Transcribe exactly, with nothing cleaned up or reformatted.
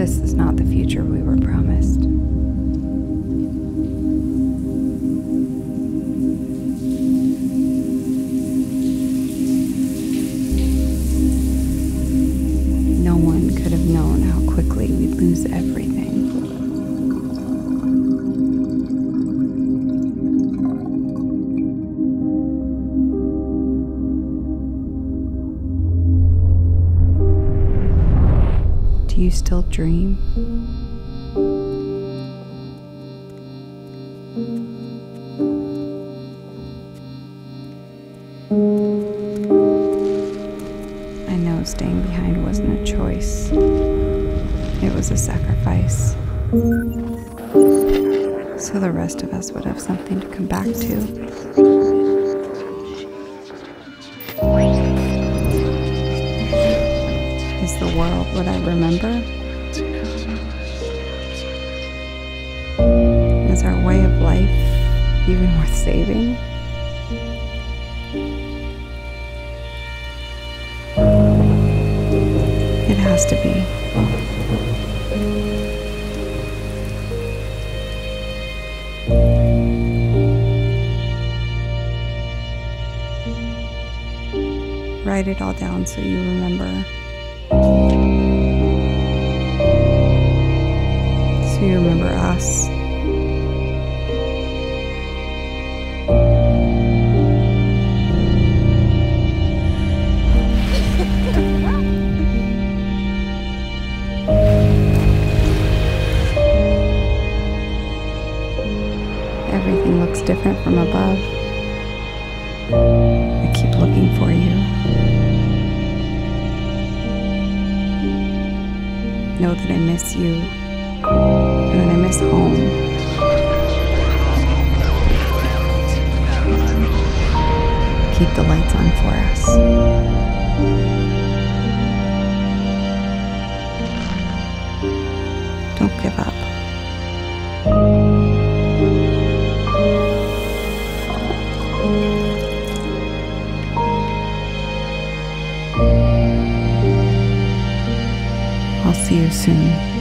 This is not the future we were promised. No one could have known how quickly we'd lose everything. Do you still dream? I know staying behind wasn't a choice. It was a sacrifice. So the rest of us would have something to come back to. Is the world what I remember? Is our way of life even worth saving? It has to be. Write it all down so you remember. So you remember us. Everything looks different from above. I keep looking for you. Know that I miss you, and that I miss home. Keep the lights on for us. Don't give up. I'll see you soon.